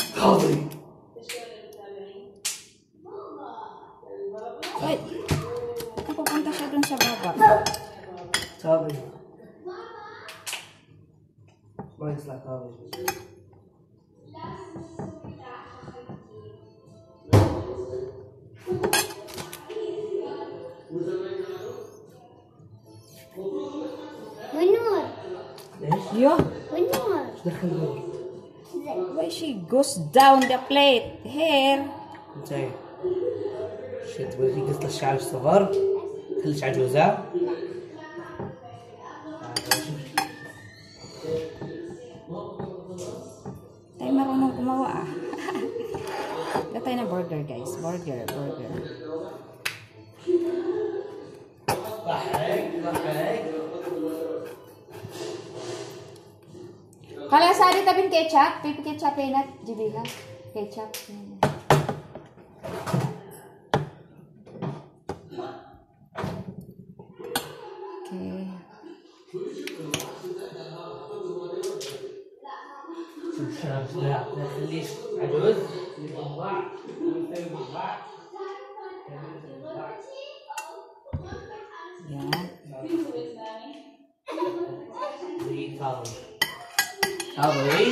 قاضي. Ay, napupunta siya dun sa baba. قاضي. ما يصلح قاضي. والنور. ليش؟ Yo, والنور. ايش دخل النور؟ why she goes down the plate? Here. زين. شو تبغي قصة الشعر الصغار؟ كلش عجوزة؟ Tayo marunong gumawa ah. Gata tayo na burger guys. Burger. Kalau sari tabing ketchup, pipi ketchup na jibiha. Ketchup. Okay. لا خليش عجوز يطلع يطلع. Yan. زي كاظم. كاظم.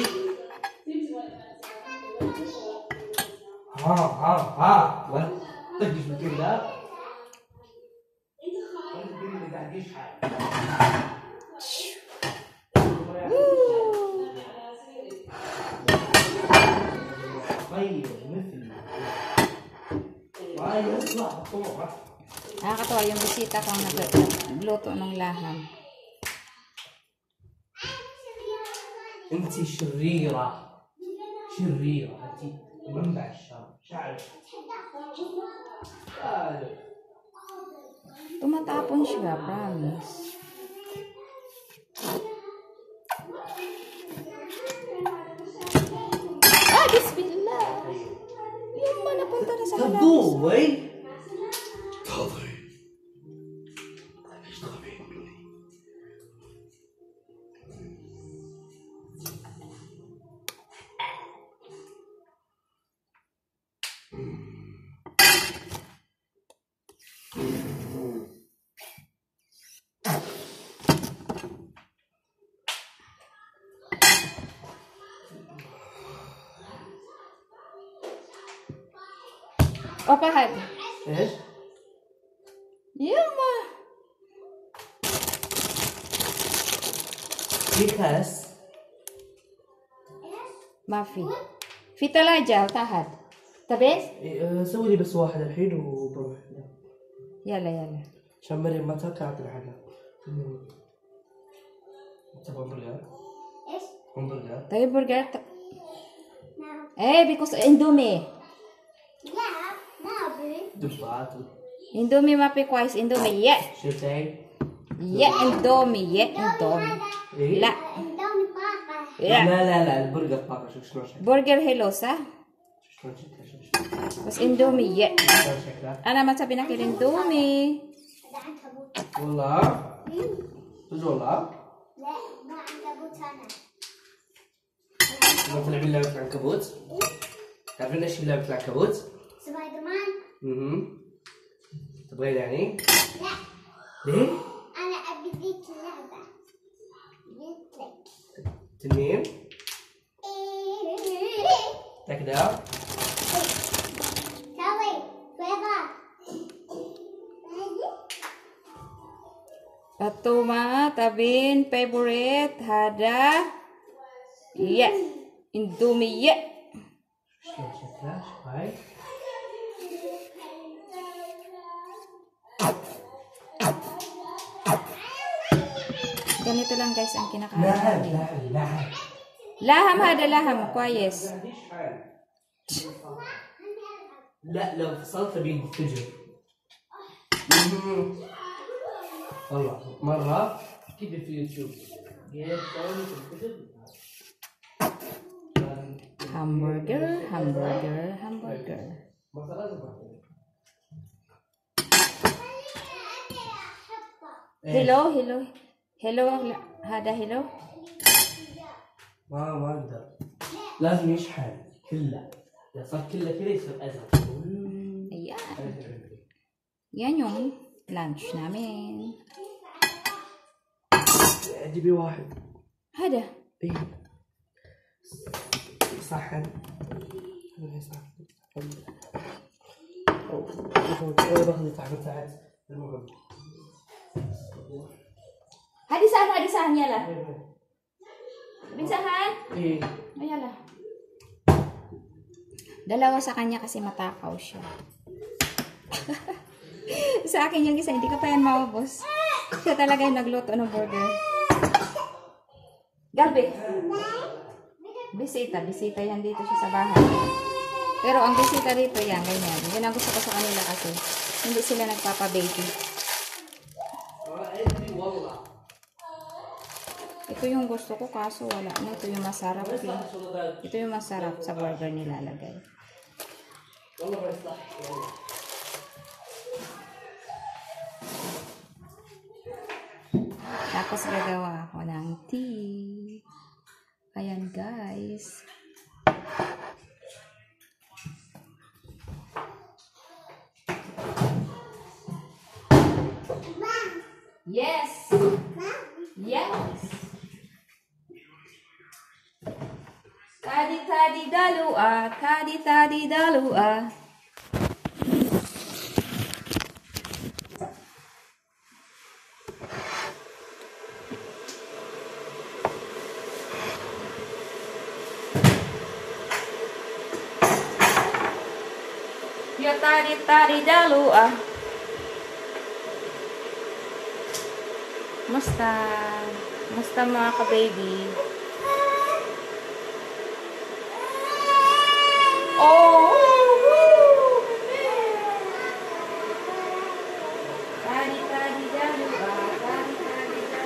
ها وين طقش من كذا. اللي قاعد يشحن. طيب مثل ما يطلع طوعه. Nakakatawa yung bisita kong nagluto ng laham. انت شريرة انت منبع الشر شعرك. Tumatapon siya, promise. Bismillah. Yung ba napunta na sa halaman? تضوي O, Fahad. ايش؟ Yuma. في كاس. ما في. في ثلاجة وتحت. تبيس؟ سوي لي بس واحد الحين وبروح. يلا. عشان مريم ما تاكل اعطيها حاجة. تبغى همبرجر؟ ايش؟ همبرجر؟ طيب برجر. نعم. Because Indomie. لا ما ابي. دبات. Indomie ما في كويس. Indomie. Yeah. شفتين؟ Indomie. إيه؟ لا. اندومي طاقة. لا البرجر طاقة. شوف شلون شكله. برجر هيلو صح؟ شلون شكله. بس Indomie. شلون شكله. أنا ما تبي ناكل Indomie. هذا عنكبوت. والله؟ بس والله؟ لا ما عنكبوت انا. ما تلعبين لعبة العنكبوت؟ تعرفين ايش هي لعبة العنكبوت؟ سبايدر مان. تبغين يعني؟ لا ليه؟ انا ابي ذيك اللعبة. قلت لك. تنين؟ تكدا؟ سوي بيضة. Atuma tabin favorite hada. Yeah. Indomie. Yeah. شلون شكله؟ هاي؟ Ganito lang guys ang kinakain لعب namin. لعب. Laham hada laham. Kwayes. لا لو فصلت بينفجر. والله مرة كذا في يوتيوب جيت سوي تنفجر. Hamburger. Hello. هذا hello. ما اقدر. لازم يشحن. كلها إذا صار كلها كذا يصير أزرق. Ayan. Yan yung lunch namin. جيبي واحد. Hada. إيه. صحن. هذا صحن. أو باخذ صحن ساعات. المهم. Hadisahan yala. Binsahan? إيه. Ayala. Dalawa sa kanya kasi matakaw siya. Sa akin yung isa, hindi ka pa yan maubos. Siya talaga yung nagluto ng burger. Galbi. Bisita yan dito siya sa bahay. Pero ang bisita dito yan, ganyan. Yan ang gusto ko sa kanila kasi hindi sila nagpapa-baby. Ito yung gusto ko kaso wala na. Ito yung masarap. Ito yung masarap sa burger nilalagay. Tapos gagawa ako ng tea. Ayan guys. Yes. Yes. Tadi dalua, tadi dalua. Ya tadi dalua. Musta mga ka-baby? Oh! Tadi dalua, tadi dalua.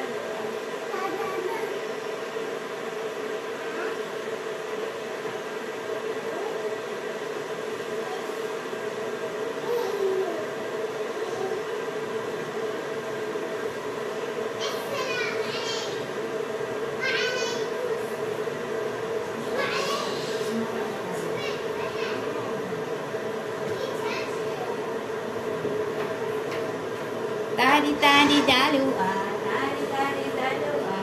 Tadi dalua, tadi dalua.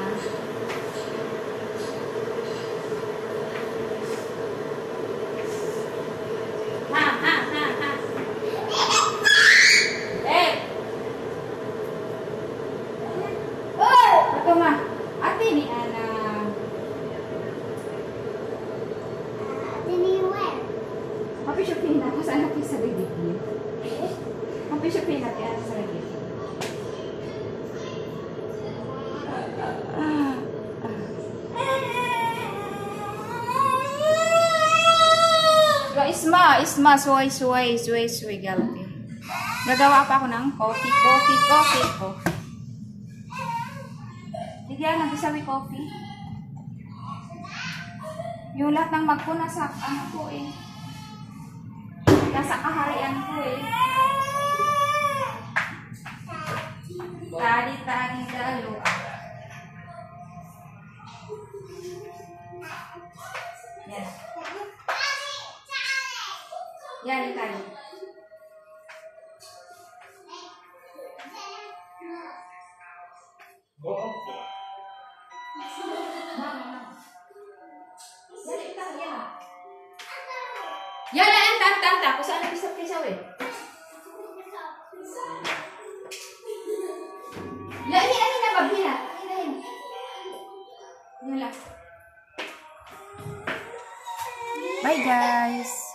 Ha. Ito ma. Ate ni Ana. Ate ni where? Happy shopping na. Saan natin sa bibig niya? Happy shopping natin. Ano sa bibig? Isma, suway, galti. Gagawa pa ako ng coffee ko. Bigyan ng isawi coffee. Yung lahat ng magpo nasa ano ko eh. Nasa kaharian ko eh. Tadi dalua. Yes. Yan tayo. Yan na, anta. Kung saan napisaw eh. Yan na, babina. Yan lang. Bye guys.